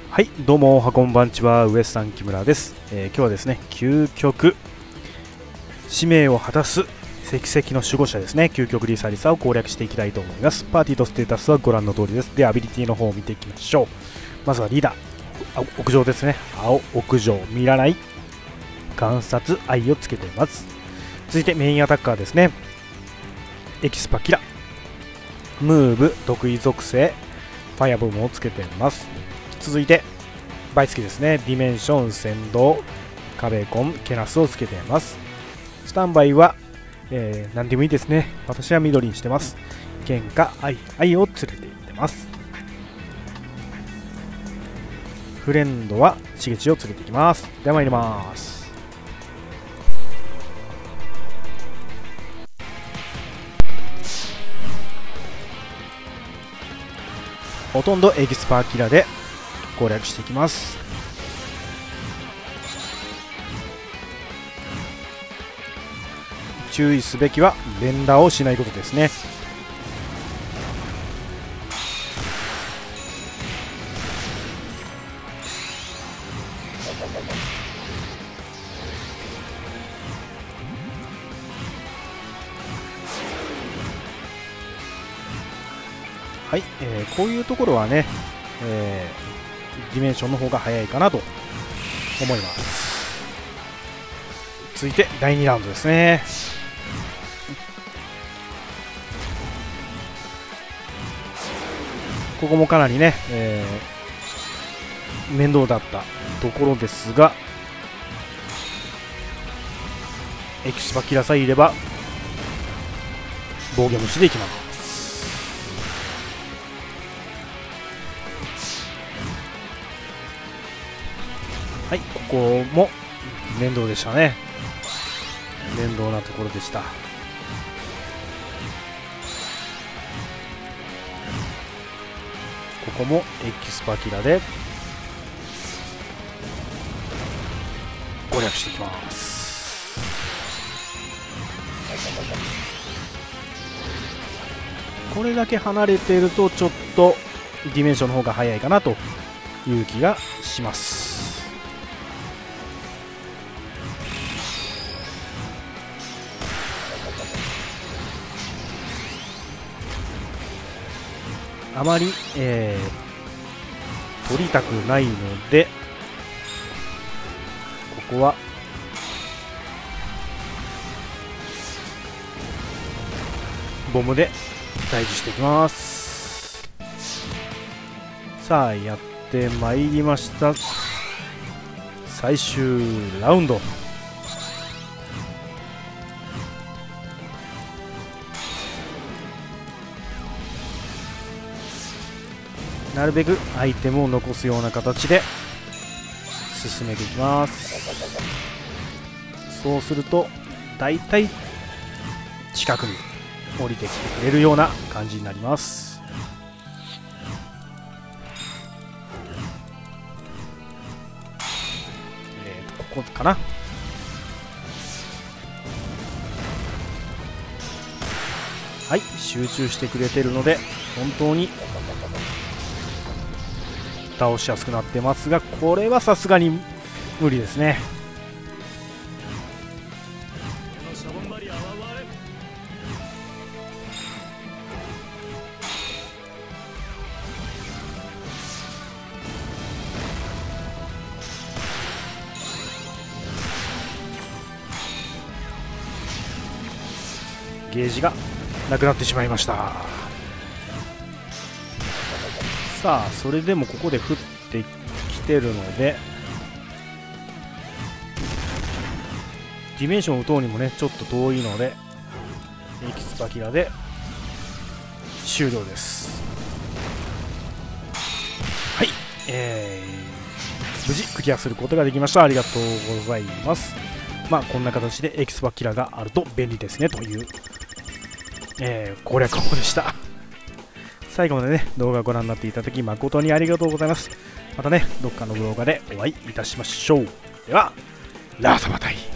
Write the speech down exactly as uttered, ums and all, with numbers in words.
はい、どうも、おはこんばんちは、ウエスタン木村です。えー、今日はですね、究極使命を果たす石石の守護者ですね、究極リサリサを攻略していきたいと思います。パーティーとステータスはご覧の通りです。で、アビリティの方を見ていきましょう。まずはリーダー、屋上ですね。青、屋上、見らない、観察、愛をつけています。続いてメインアタッカーですね。エキスパキラ、ムーブ、得意属性、ファイアボムをつけています。続いてバイツキですね。ディメンション、先導、壁コン、ケナスをつけています。スタンバイは、えー、何でもいいですね。私は緑にしてます。喧嘩、愛、愛を連れて行ってます。フレンドはしげちを連れて行きます。では参ります。ほとんどエキスパーキラで攻略していきます。注意すべきは連打をしないことですね。はい、えー、こういうところはね、えー、ディメンションの方が早いかなと思います。続いてだいにラウンドですね。ここもかなりね、えー、面倒だったところですが、エキスパキラさえいれば防御無視でいきます。はい、ここも面倒でしたね。面倒なところでした。ここもエキスパキラで攻略していきます。これだけ離れているとちょっとディメンションの方が早いかなという気がします。あまり、えー、取りたくないので、ここはボムで退治していきます。さあやってまいりました。最終ラウンド。なるべくアイテムを残すような形で進めていきます。そうするとだいたい近くに降りてきてくれるような感じになります。えーとここかな。はい、集中してくれてるので本当に倒しやすくなってますが、これはさすがに無理ですね。ゲージがなくなってしまいました。さあそれでもここで降ってきてるので、ディメンションを打とうにもねちょっと遠いのでエキスパキラで終了です。はい、えー、無事クリアすることができました。ありがとうございます。まあこんな形でエキスパキラがあると便利ですねという、えー、攻略法でした。最後までね、動画をご覧になっていただき誠にありがとうございます。またね、どっかの動画でお会いいたしましょう。では、ラーサバタイ。